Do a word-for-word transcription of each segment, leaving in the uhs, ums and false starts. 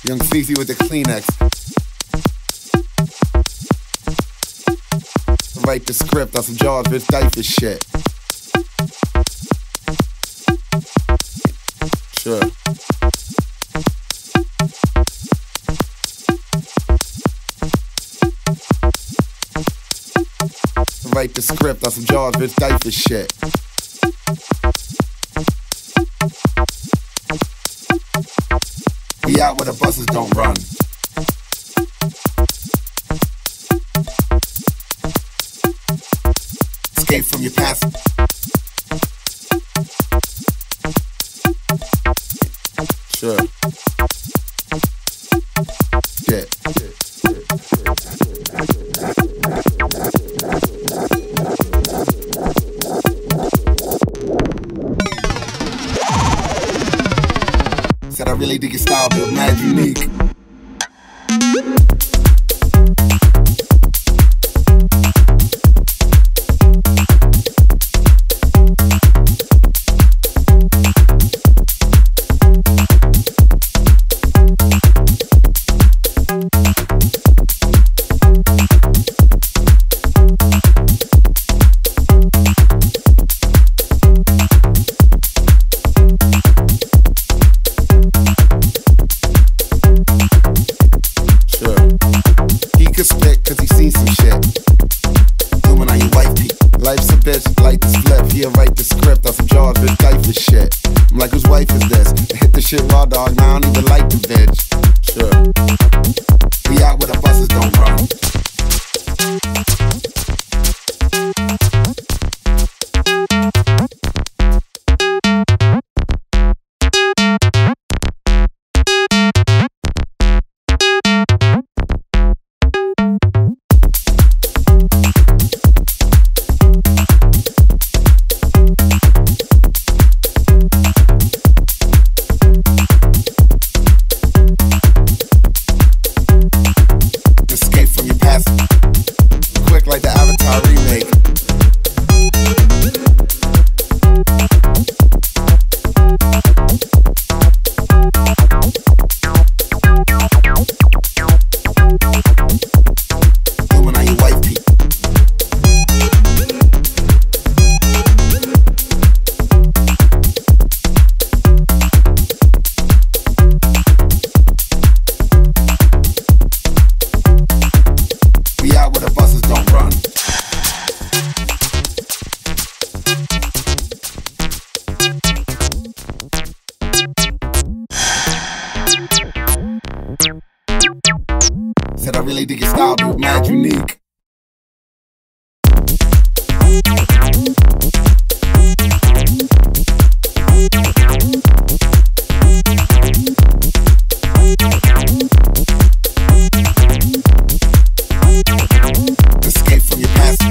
Young Feezy with the Kleenex. Write the script on some Jaws, Rich Diapers shit. Sure. Write the script on some Jaws, Rich Diapers shit. We out where the buses don't run. Escape from your past. Sure. Yeah. Said I really dig your style, but mad unique. Shit raw dog, now I don't even like the bitch. Sure. We out where the buses don't run. Said I really dig your style, dude, mad unique. Escape from your past.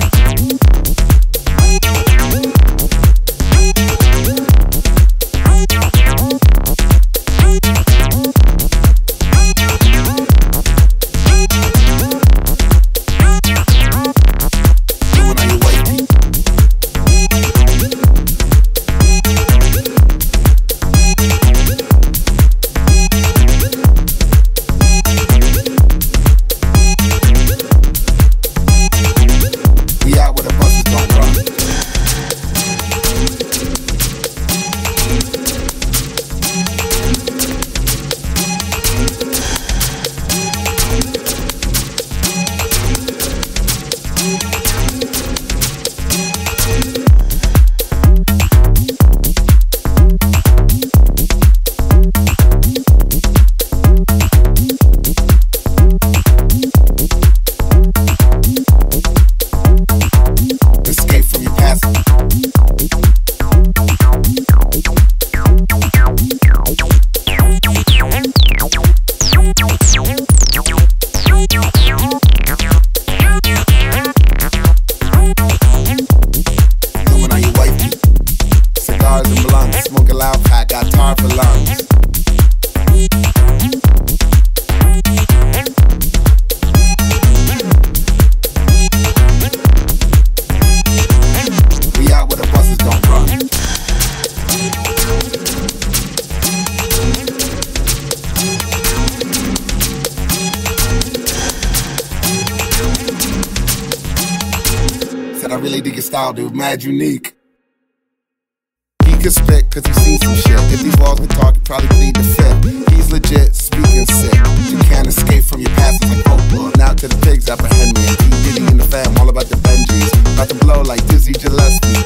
Said I really dig your style, dude, mad unique. He could spit, cause he's seen some shit. If these walls could talk, he'd probably plead the fifth. He's legit, speaking sick. You can't escape from your past, it's like folklore. Now to the pigs apprehend me. And P. Diddy in the fam, all about the Benjis. About to blow like Dizzy Gillespie.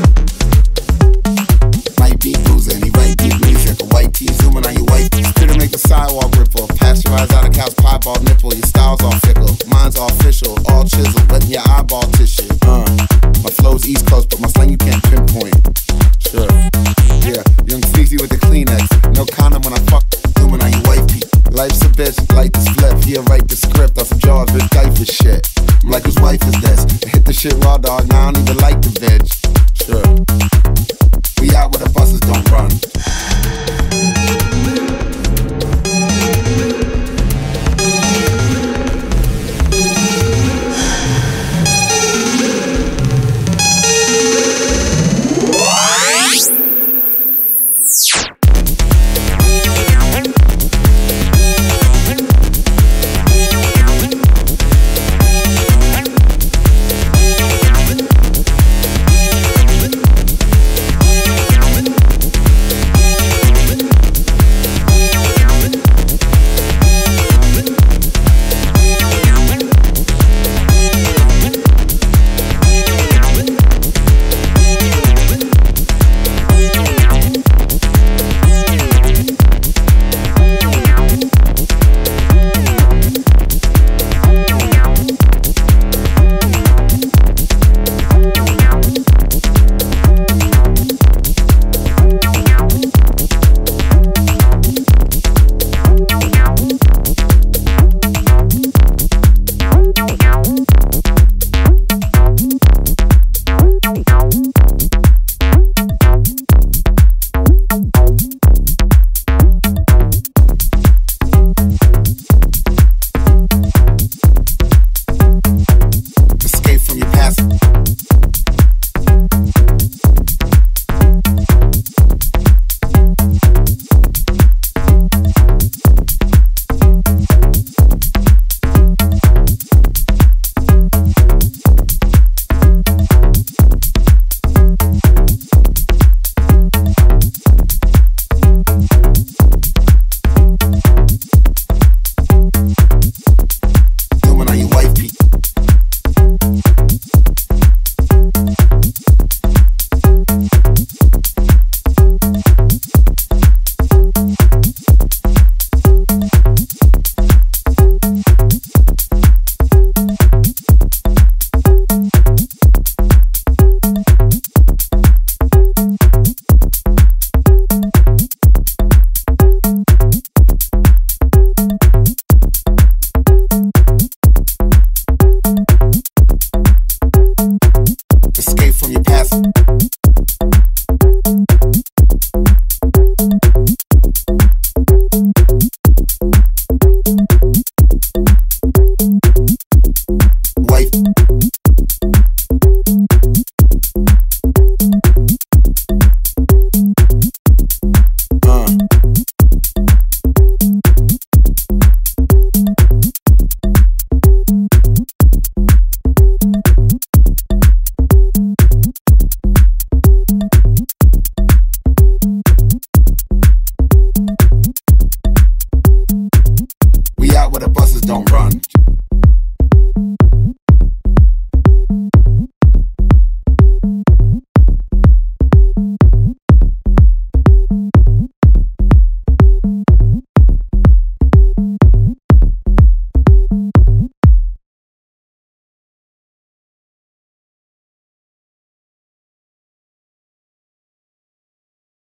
Might be losing, he write deep music. A white tee zooming on your white tee. Spit to make the sidewalk ripple. Pasteurize out a cow's piebald nipple. Your style's all fickle, mine's all official. All chisel, wetting your eyeball tissue. Uh, my flow's East Coast, but my slang you can't pinpoint. Sure. Yeah, young Feezy with the Kleenex. No condom when I fuck, zooming on your wifey. Life's a bitch, like this flip. He'll write the script off of Jaws, bitch, diaper shit. I'm like, whose wife is this? I hit the shit raw, dog, now I don't even like the veg. Sure. We out where the buses don't run.